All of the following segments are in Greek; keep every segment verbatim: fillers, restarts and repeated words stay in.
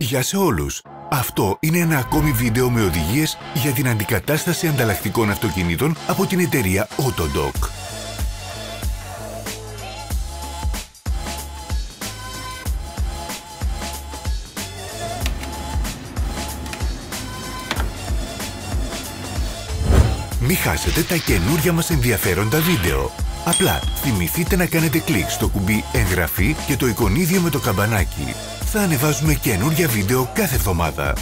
Γεια σε όλους! Αυτό είναι ένα ακόμη βίντεο με οδηγίες για την αντικατάσταση ανταλλακτικών αυτοκινήτων από την εταιρεία Autodoc. Μη χάσετε τα καινούργια μας ενδιαφέροντα βίντεο. Απλά θυμηθείτε να κάνετε κλικ στο κουμπί εγγραφή και το εικονίδιο με το καμπανάκι. Θα ανεβάζουμε καινούργια βίντεο κάθε εβδομάδα.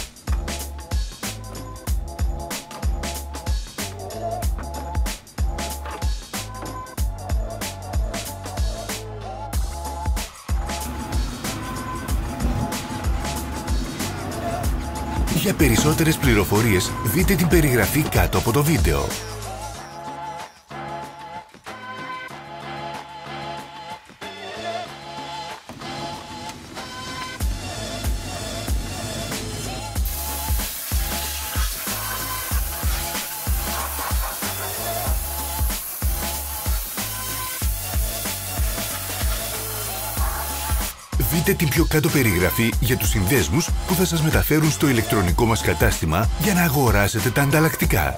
Για περισσότερες πληροφορίες δείτε την περιγραφή κάτω από το βίντεο. Δείτε την πιο κάτω περιγραφή για τους συνδέσμους που θα σας μεταφέρουν στο ηλεκτρονικό μας κατάστημα για να αγοράσετε τα ανταλλακτικά.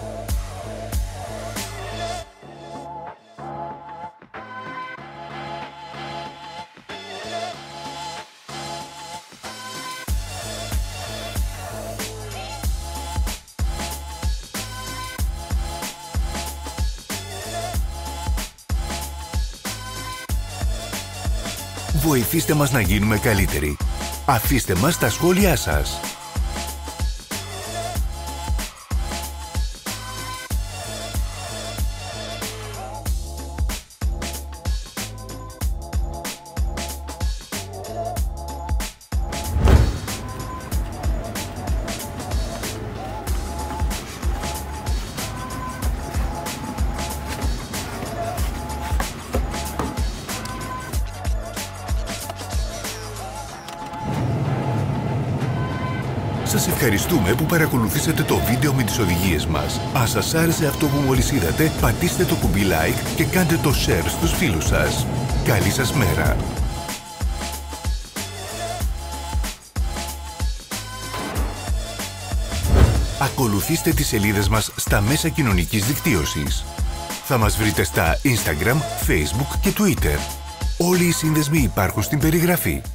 Βοηθήστε μας να γίνουμε καλύτεροι. Αφήστε μας τα σχόλιά σας. Σας ευχαριστούμε που παρακολουθήσατε το βίντεο με τις οδηγίες μας. Αν σας άρεσε αυτό που μόλις είδατε, πατήστε το κουμπί like και κάντε το share στους φίλους σας. Καλή σας μέρα! Ακολουθήστε τις σελίδες μας στα μέσα κοινωνικής δικτύωσης. Θα μας βρείτε στα Instagram, Facebook και Twitter. Όλοι οι σύνδεσμοι υπάρχουν στην περιγραφή.